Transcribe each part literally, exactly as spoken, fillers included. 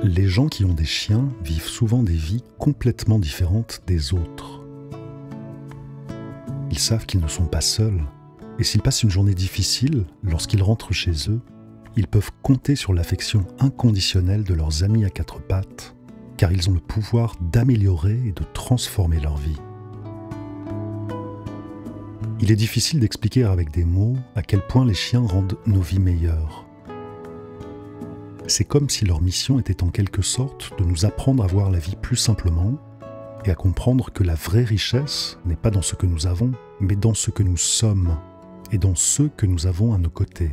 Les gens qui ont des chiens vivent souvent des vies complètement différentes des autres. Ils savent qu'ils ne sont pas seuls, et s'ils passent une journée difficile, lorsqu'ils rentrent chez eux, ils peuvent compter sur l'affection inconditionnelle de leurs amis à quatre pattes, car ils ont le pouvoir d'améliorer et de transformer leur vie. Il est difficile d'expliquer avec des mots à quel point les chiens rendent nos vies meilleures. C'est comme si leur mission était en quelque sorte de nous apprendre à voir la vie plus simplement et à comprendre que la vraie richesse n'est pas dans ce que nous avons, mais dans ce que nous sommes et dans ceux que nous avons à nos côtés.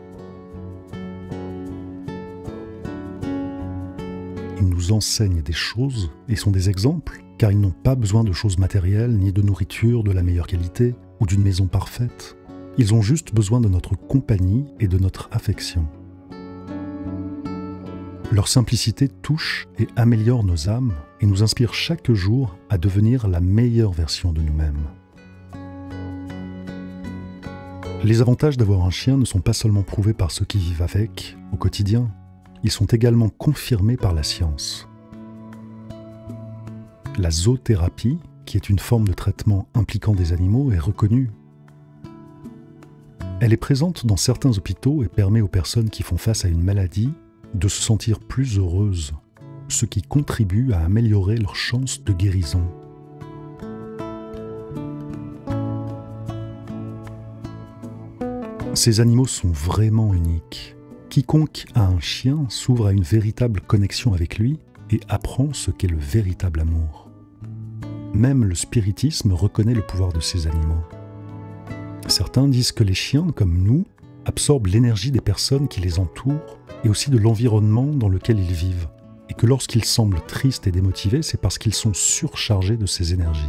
Ils nous enseignent des choses et sont des exemples, car ils n'ont pas besoin de choses matérielles, ni de nourriture de la meilleure qualité ou d'une maison parfaite. Ils ont juste besoin de notre compagnie et de notre affection. Leur simplicité touche et améliore nos âmes et nous inspire chaque jour à devenir la meilleure version de nous-mêmes. Les avantages d'avoir un chien ne sont pas seulement prouvés par ceux qui vivent avec au quotidien, ils sont également confirmés par la science. La zoothérapie, qui est une forme de traitement impliquant des animaux, est reconnue. Elle est présente dans certains hôpitaux et permet aux personnes qui font face à une maladie de se sentir plus heureuses, ce qui contribue à améliorer leurs chances de guérison. Ces animaux sont vraiment uniques. Quiconque a un chien s'ouvre à une véritable connexion avec lui et apprend ce qu'est le véritable amour. Même le spiritisme reconnaît le pouvoir de ces animaux. Certains disent que les chiens, comme nous, absorbent l'énergie des personnes qui les entourent et aussi de l'environnement dans lequel ils vivent, et que lorsqu'ils semblent tristes et démotivés, c'est parce qu'ils sont surchargés de ces énergies.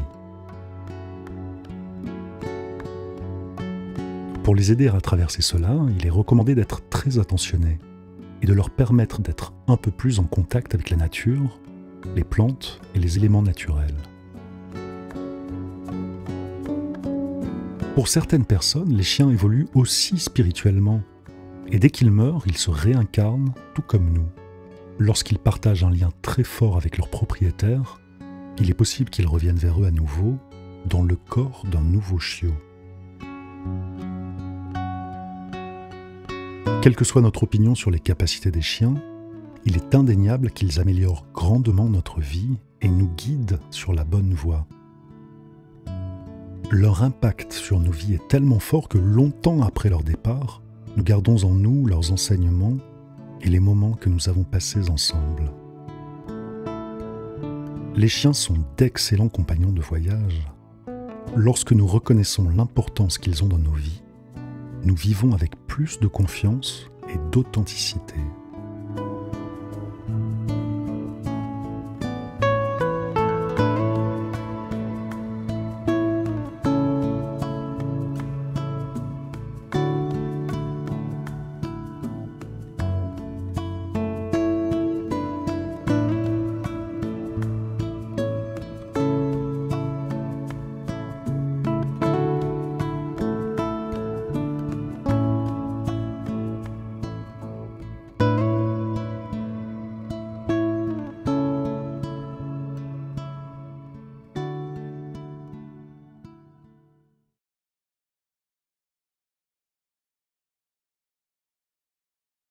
Pour les aider à traverser cela, il est recommandé d'être très attentionné et de leur permettre d'être un peu plus en contact avec la nature, les plantes et les éléments naturels. Pour certaines personnes, les chiens évoluent aussi spirituellement, et dès qu'ils meurent, ils se réincarnent tout comme nous. Lorsqu'ils partagent un lien très fort avec leur propriétaire, il est possible qu'ils reviennent vers eux à nouveau, dans le corps d'un nouveau chiot. Quelle que soit notre opinion sur les capacités des chiens, il est indéniable qu'ils améliorent grandement notre vie et nous guident sur la bonne voie. Leur impact sur nos vies est tellement fort que longtemps après leur départ, nous gardons en nous leurs enseignements et les moments que nous avons passés ensemble. Les chiens sont d'excellents compagnons de voyage. Lorsque nous reconnaissons l'importance qu'ils ont dans nos vies, nous vivons avec plus de confiance et d'authenticité.